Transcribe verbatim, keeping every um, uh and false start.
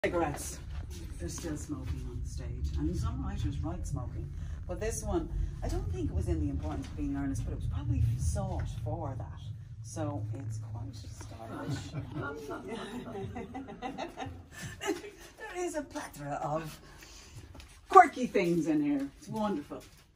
Cigarettes. They're still smoking on the stage, and some writers write smoking. But this one, I don't think it was in the importance of being earnest, but it was probably sought for that. So it's quite stylish. There is a plethora of quirky things in here. It's wonderful.